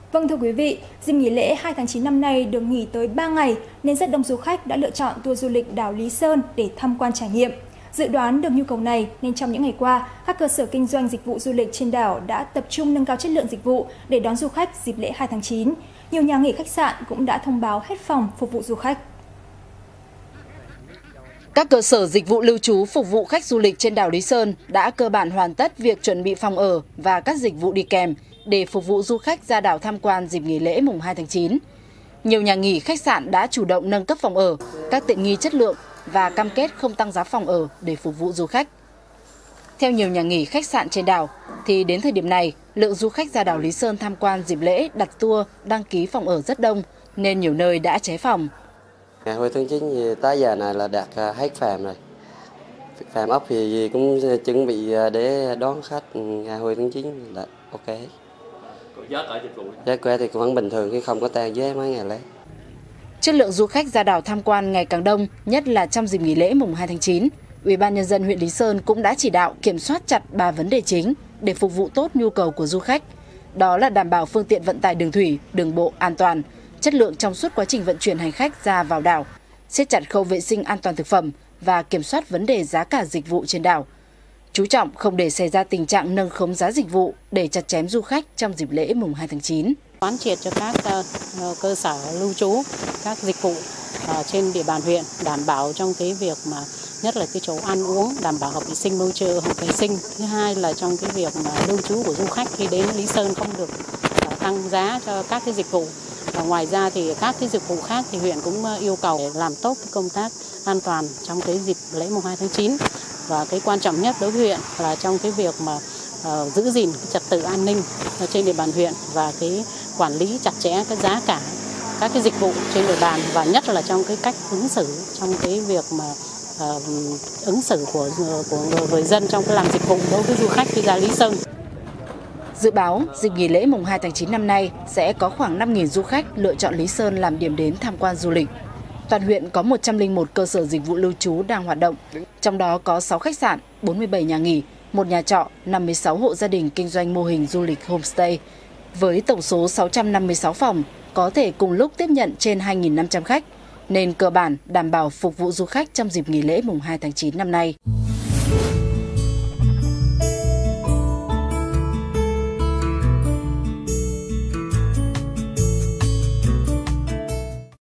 Vâng thưa quý vị, dịp nghỉ lễ 2 tháng 9 năm nay được nghỉ tới 3 ngày nên rất đông du khách đã lựa chọn tour du lịch đảo Lý Sơn để tham quan trải nghiệm. Dự đoán được nhu cầu này nên trong những ngày qua, các cơ sở kinh doanh dịch vụ du lịch trên đảo đã tập trung nâng cao chất lượng dịch vụ để đón du khách dịp lễ 2 tháng 9. Nhiều nhà nghỉ khách sạn cũng đã thông báo hết phòng phục vụ du khách. Các cơ sở dịch vụ lưu trú phục vụ khách du lịch trên đảo Lý Sơn đã cơ bản hoàn tất việc chuẩn bị phòng ở và các dịch vụ đi kèm để phục vụ du khách ra đảo tham quan dịp nghỉ lễ mùng 2 tháng 9. Nhiều nhà nghỉ khách sạn đã chủ động nâng cấp phòng ở, các tiện nghi chất lượng và cam kết không tăng giá phòng ở để phục vụ du khách. Theo nhiều nhà nghỉ khách sạn trên đảo, thì đến thời điểm này, lượng du khách ra đảo Lý Sơn tham quan dịp lễ đặt tour, đăng ký phòng ở rất đông, nên nhiều nơi đã cháy phòng. Ngày 20 tháng 9 thì tới giờ này là đặt hết phòng rồi. Phòng ốc thì cũng chuẩn bị để đón khách ngày 20 tháng 9 là ok. Giá cả dịch vụ? Giá cả thì cũng vẫn bình thường, chứ không có tăng giá mấy ngày lễ. Chất lượng du khách ra đảo tham quan ngày càng đông, nhất là trong dịp nghỉ lễ mùng 2 tháng 9. Ủy ban nhân dân huyện Lý Sơn cũng đã chỉ đạo kiểm soát chặt 3 vấn đề chính để phục vụ tốt nhu cầu của du khách. Đó là đảm bảo phương tiện vận tải đường thủy, đường bộ an toàn, chất lượng trong suốt quá trình vận chuyển hành khách ra vào đảo, siết chặt khâu vệ sinh an toàn thực phẩm và kiểm soát vấn đề giá cả dịch vụ trên đảo. Chú trọng không để xảy ra tình trạng nâng khống giá dịch vụ để chặt chém du khách trong dịp lễ mùng 2 tháng 9. Quán triệt cho các cơ sở lưu trú, các dịch vụ trên địa bàn huyện đảm bảo trong cái việc mà nhất là cái chỗ ăn uống đảm bảo hợp vệ sinh môi trường, hợp vệ sinh. Thứ hai là trong cái việc mà lưu trú của du khách khi đến Lý Sơn không được tăng giá cho các cái dịch vụ. Và ngoài ra thì các cái dịch vụ khác thì huyện cũng yêu cầu để làm tốt cái công tác an toàn trong cái dịp lễ mùng 2 tháng 9. Và cái quan trọng nhất đối với huyện là trong cái việc mà giữ gìn cái trật tự an ninh trên địa bàn huyện và cái quản lý chặt chẽ cái giá cả các cái dịch vụ trên địa bàn, và nhất là trong cái cách ứng xử trong cái việc mà ứng xử của người dân trong cái làm dịch vụ đối với du khách khi ra Lý Sơn. Dự báo dịp nghỉ lễ mùng 2 tháng 9 năm nay sẽ có khoảng 5.000 du khách lựa chọn Lý Sơn làm điểm đến tham quan du lịch. Toàn huyện có 101 cơ sở dịch vụ lưu trú đang hoạt động, trong đó có 6 khách sạn, 47 nhà nghỉ, 1 nhà trọ, 56 hộ gia đình kinh doanh mô hình du lịch homestay. Với tổng số 656 phòng, có thể cùng lúc tiếp nhận trên 2.500 khách, nên cơ bản đảm bảo phục vụ du khách trong dịp nghỉ lễ mùng 2 tháng 9 năm nay.